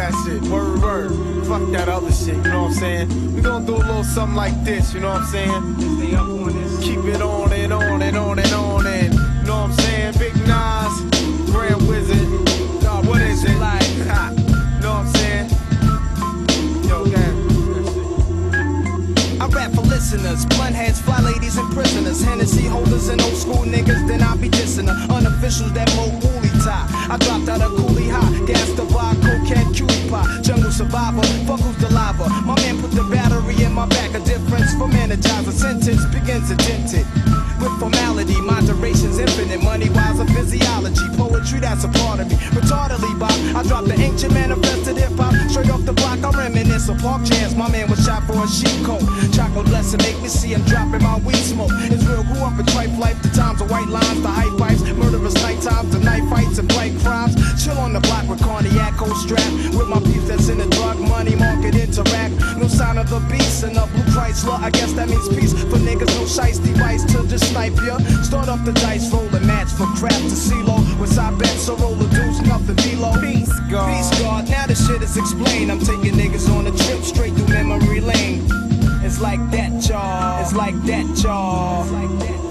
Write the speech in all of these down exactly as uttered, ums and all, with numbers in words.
that shit. Word, word. Fuck that other shit, you know what I'm saying? We gonna do a little something like this, you know what I'm saying? Stay up on this. Keep it on and on and on and on and, you know what I'm saying? Big Nas, Grand Wizard. God, what is it like? Ha. You know what I'm saying? Yo, damn. I rap for listeners, blunt heads, fly ladies, and prisoners. Hennessy holders and old school niggas, then I be dissing her. Unofficials that mo woolly tie. I dropped out of coolie high, gas the bar, cocaine, cutie pie. Jungle survivor, fuck who's the lava. My man put the battery in my back. A difference from energizer. Sentence begins addicted. With formality, moderation's infinite. Money wise of physiology. Poetry, that's a part of me. Retardedly, Bob. I dropped the ancient manifested hip hop. Straight off the block, I reminisce of park jams. My man was shot for a sheep coat. Chocolate blessing, make me see him dropping my weed smoke. It's real, grew up in tripe life. The times of white lines, the hype pipes. Murderous night times, the night fights and blight crimes. Chill on the block with cognac, cold strap. With my peeps that's in the drug money market interact. No sign of the beast and the blue Chrysler. I guess that means peace for niggas. No shice device to just snipe ya. Start off the dice, roll a match for crap to CeeLo. With side bets, so roll the deuce, nothing below. Peace God. Peace God. Now the shit is explained. I'm taking niggas on a trip straight through memory lane. It's like that, y'all. It's like that, y'all. It's like that, y'all.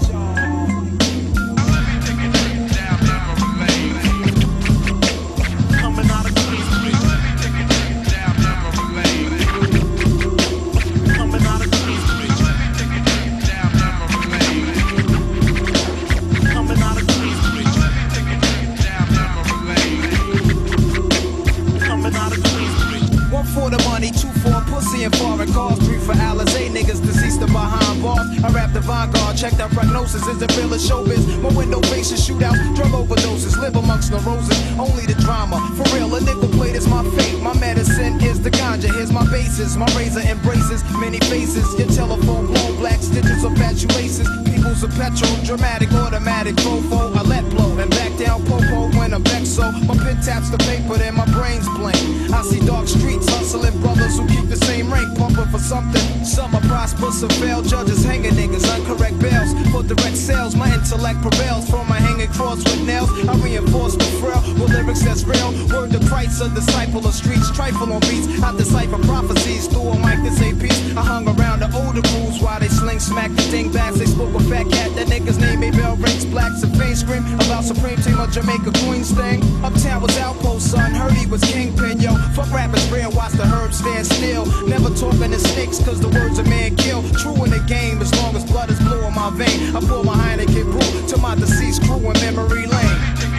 And foreign cars, three for Alizé, niggas deceased behind bars. I rap the vanguard, check the prognosis, is it real as showbiz? My window faces, shootouts, drug overdoses, live amongst the roses, only the drama. For real, a nickel plate is my fate, my medicine is the ganja. Here's my bases, my razor embraces many faces. Your telephone blown, black stitches of fatuaces. People's a petrol, dramatic, automatic, fofo. I let blow and back down popo when I'm vexed. So my pen taps the paper, then my brains blank. I see dark streets, hustling brothers who keep the same rank, pumping for something. Some are prosperous, some fail. Judges hanging niggas, uncorrect bails. For direct sales, my intellect prevails. From my hanging cross with nails, I reinforce the frail with lyrics that's real. Word to Christ, a disciple of streets. Trifle on beats, I decipher prophecies through a mic to say peace. I hung around the older crews while they sling smack the dingbats. They spoke a fat cat, that nigga's name ain't bell rings. Blacks and fame scream about Supreme Team of Jamaica Queens thing. Uptown was outpost, son. Heard he was kingpin, yo. Fuck rappers real, watch the herbs stand still. Never talking to snakes, cause the words a man kill. True in the game, as long as blood is blue in my vein. I pour my Heineken brew to my deceased crew in memory lane.